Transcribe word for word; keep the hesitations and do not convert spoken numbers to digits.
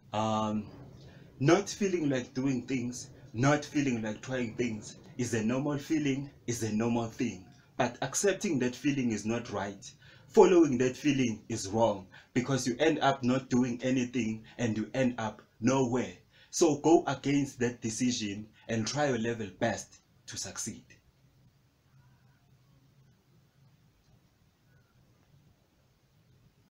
Um, not feeling like doing things, not feeling like trying things is a normal feeling, is a normal thing. But accepting that feeling is not right. Following that feeling is wrong because you end up not doing anything and you end up nowhere. So go against that decision and try your level best to succeed.